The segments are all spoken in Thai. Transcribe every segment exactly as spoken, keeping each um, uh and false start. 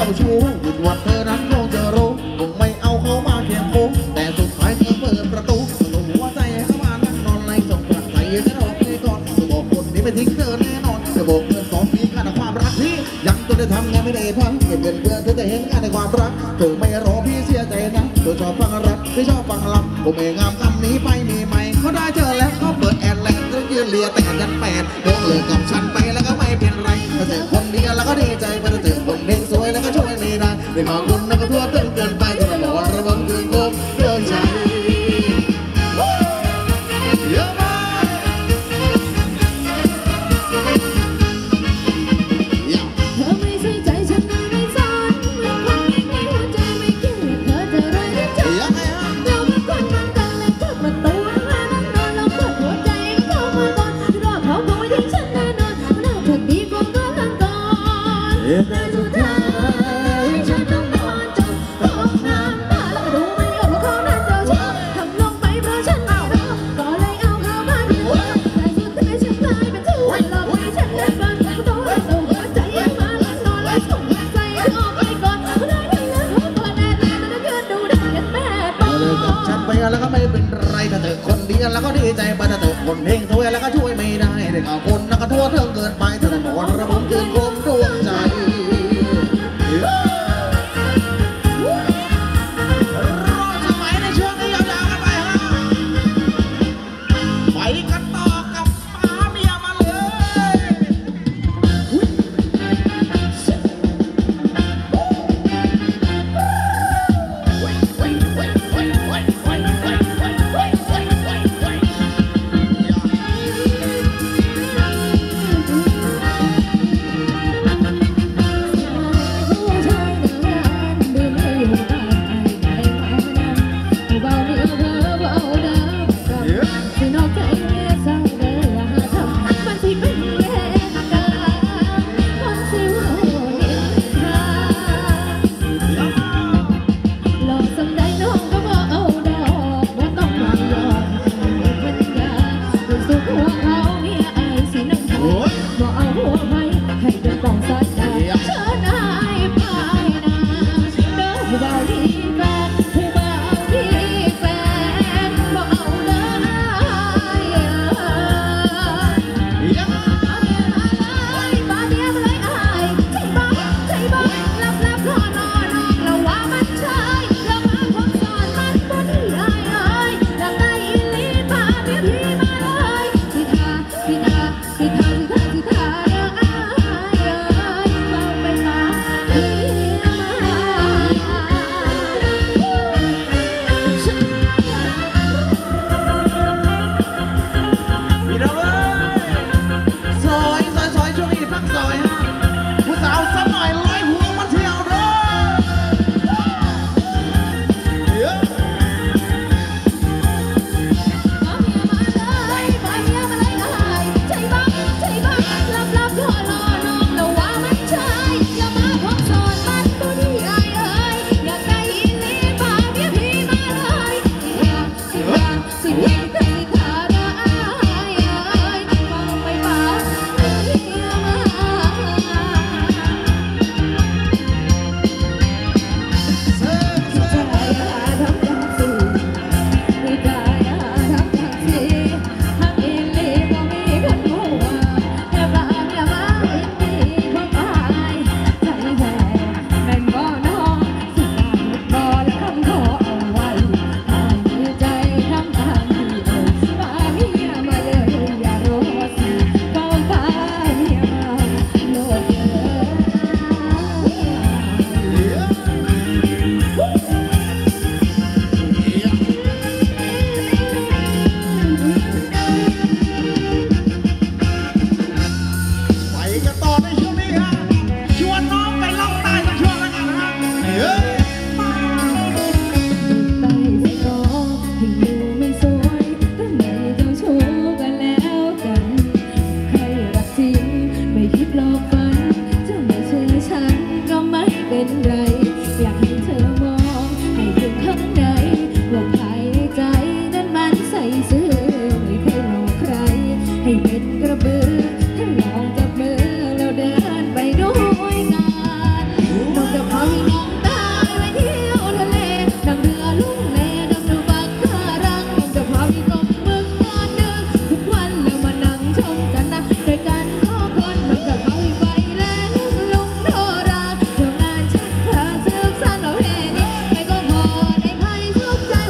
าชู้หยุดวันเธอนั้นคงจะรู้คงไม่เอาเขามาเคียงคู่แต่สุดท้ายเธอเปิดประตูประตูหัวใจให้เขามานั่งนอนไล่ส่งกลับใจฉันออกไปก่อนจะบอกคนนี้ไม่ทิ้งเธอแน่นอนจะบอกเงินสองปีค่าความรักที่ยังจะได้ทำงานไม่ได้พังเก็บเงินเพื่อเธอจะเห็นงานในความรักเธอไม่รอพี่เสียใจนะเธอชอบฟังรักไม่ชอบฟังลำผมเองงามคำนี้ไปมีไหมเขาได้เจอแล้วเขาเปิดแอนแลนด์จะยืนเลียแต่ยันแปดเลิกเลิกกับฉันไปแล้วก็ไม่เป็นไรถ้าเจอคนเดียวแล้วก็ดีใจพอเจอคนเด็กสวยแล้วก็ช่วยไม่ได้ในความคุณนั้นก็ทั่วถึงเกินไปที่เราบอกระวังคืนคมเรื่องใจเยอะมากเธอไม่ใช่ใจฉันเลยไม่สนไม่คนง่ายๆหัวใจไม่คิดว่าเธอจะได้ใจเราเป็นคนบางกันเลยทุกประตูมานั่งนอนเราเปิดหัวใจเข้ามาก่อนรอเขาคงไม่ทิ้งฉันแน่นอนน่าจะดีกว่าก็กันก่อนแต่สุดท้ายฉันต้องนอนจนตกน้ำตาแล้วก็ดูไม่ออกว่าเขานั้นเจ้าชู้ทำลงไปเพราะฉันไม่รู้ก็เลยเอาเขามาที่หัวแต่สุดท้ายฉันกลายเป็นชู้หลอกให้ฉันเล่นบอลตัวตัวหัวใจยังมาแล้วนอนแล้วส่งใจออกไปก่อนได้ทั้งนั้นเขาเปิดแอร์แต่จะยืนดูได้กันแม่ปอเลยกับฉันไปแล้วก็ไม่เป็นไรถ้าเธอคนเดียวแล้วก็ดีใจไปถ้าเธอคนเฮงถ้วยแล้วก็ช่วยไม่ได้เด็กเอาคนแล้วก็ทั่วเธอเกินไปเธอต้องบอกระบบคืนคมดวงใจรอสมัยในช่วงนี้ยาวๆกันไปฮะไปกันต่อกับป้าเมียมาเลยผู้ชาย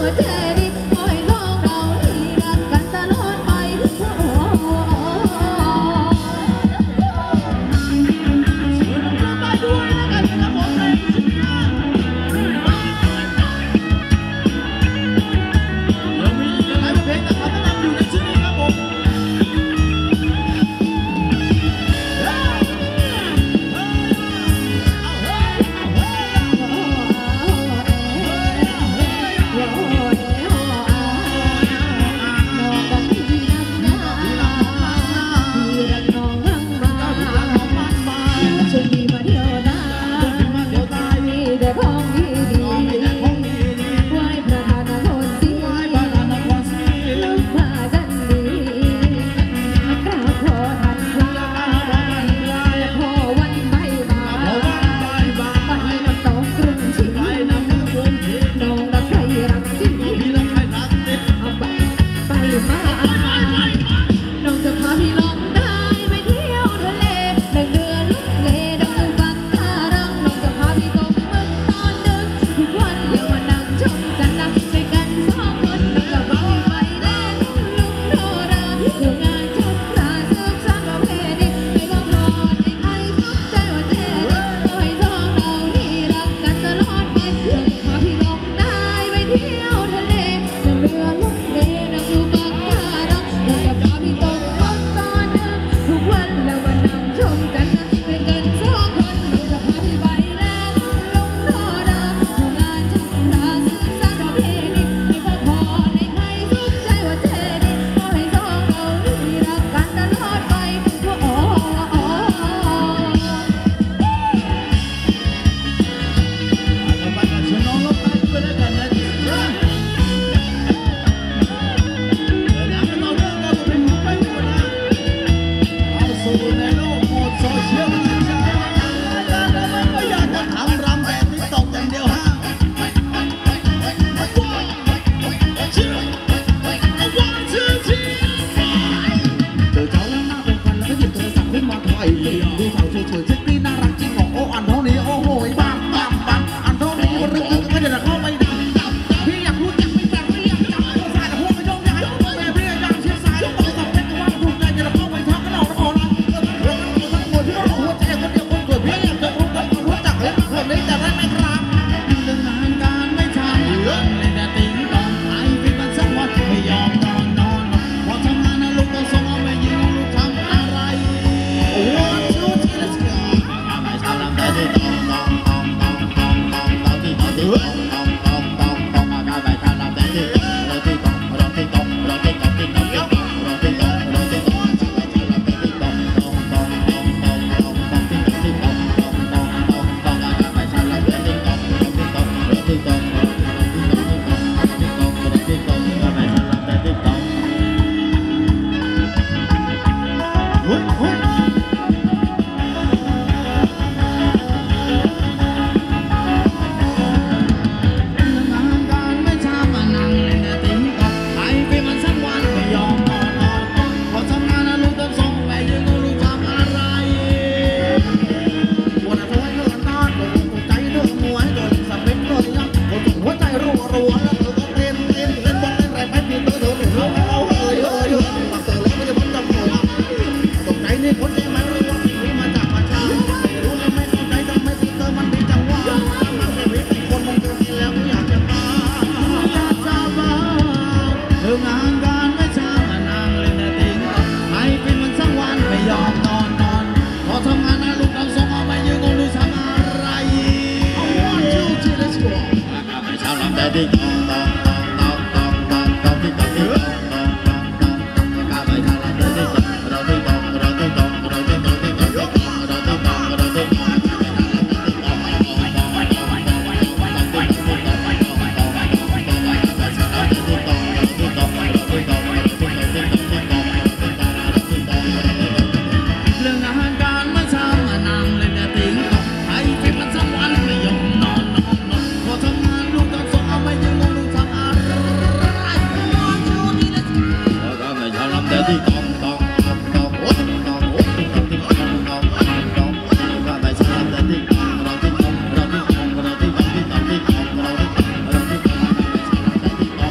เ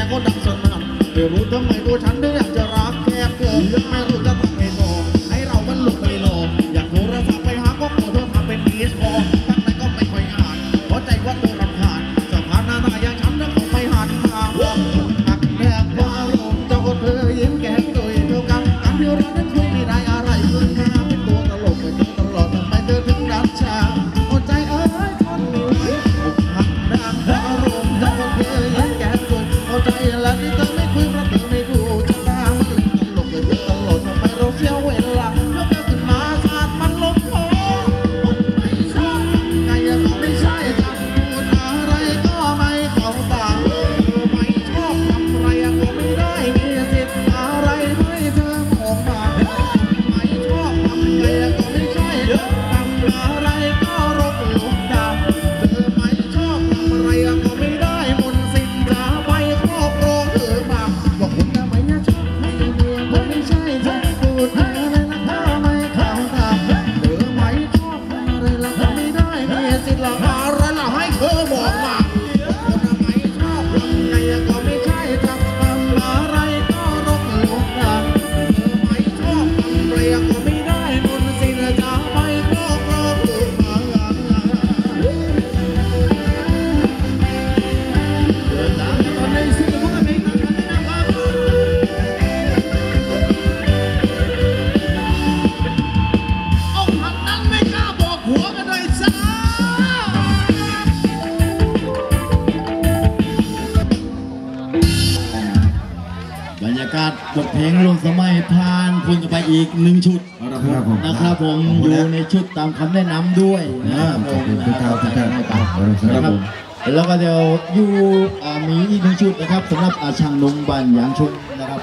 ก็ดังสนั่นไม่รู้ทำไมตัวฉันถึงอยากจะรักแค่เกินไม่รู้จะทำไงต่อให้เรามันหลุดไปหลอกอยากโทรศัพท์ไปหาก็ขอเธอทำเป็นพีชพอตั้งแต่ก็ไม่ค่อยอ่านเพราะใจว่าเธอรำคาญสภาพหน้าตาอย่างฉันนั้นคงไม่หันมาหักแทกว่าอารมณ์เจ้าก็เธอยิ้มแก้มตัวเท่ากันการที่เรานั้นคุยไม่ได้อะไรเพื่อนแค่เป็นตัวตลกเป็นตัวตลอดทำไมเธอถึงรักฉันอดใจเอ้ยคนไม่ไหวหักแทกว่าอารมณ์เจ้าก็เธอยิ้มแก้มตัวอดใจแล้วที่เธอไม่คุยเพราะเธอไม่รู้จะตามมันตลกเป็นตัวตลอดทำไมเราเสียเวลาแล้วก็ขึ้นมาสาดมันลงคอไม่ชอบไงก็ไม่ใช่จะพูดอะไรก็ไม่เข้าตาไม่ชอบทำอะไรก็ไม่ได้มีสิทธิ์อะไรให้เธอมองมาไม่ชอบทำอะไรก็ไม่ใช่ทำอะไรก็รบหลงดาเธอไม่ชอบทำอะไรก็ไม่ได้มนต์สิทธิ์จะไปครอบครองเธอมาว่าคนทำไมชอบให้เมียก็ไม่ใช่จะพูดอะไรแล้วก็ไม่เข้าตาเธอไม่ชอบทำอะไรแล้วก็ไม่ได้มีสิทธิ์ละอะไรละให้เธอบอกมาคนทำไมชอบทำไงก็ไม่ใช่ทำอะไรก็รบหลงดาเธอไม่ชอบทำอะไรก็ไม่ได้มนต์สิทธิ์จะไปครอบครองเธอมาเดินทางตอนนี้สิ่งที่พวกเราเองนะครับอกหักนั้นไม่กล้าบอกหัวกันเลยจ้าบรรยากาศบทเพลงลงสมัยผ่านคุณกันไปอีกหนึ่งชุดครับผมนะครับผมอยู่ในชุดตามคำแนะนำด้วยนะครับผมทุกท่านทุกท่านให้ไปครับผมแล้วก็เดี๋ยวอยู่อ่ามีอีกหนึ่งชุดนะครับสำหรับอาช่างนงบันยางชุด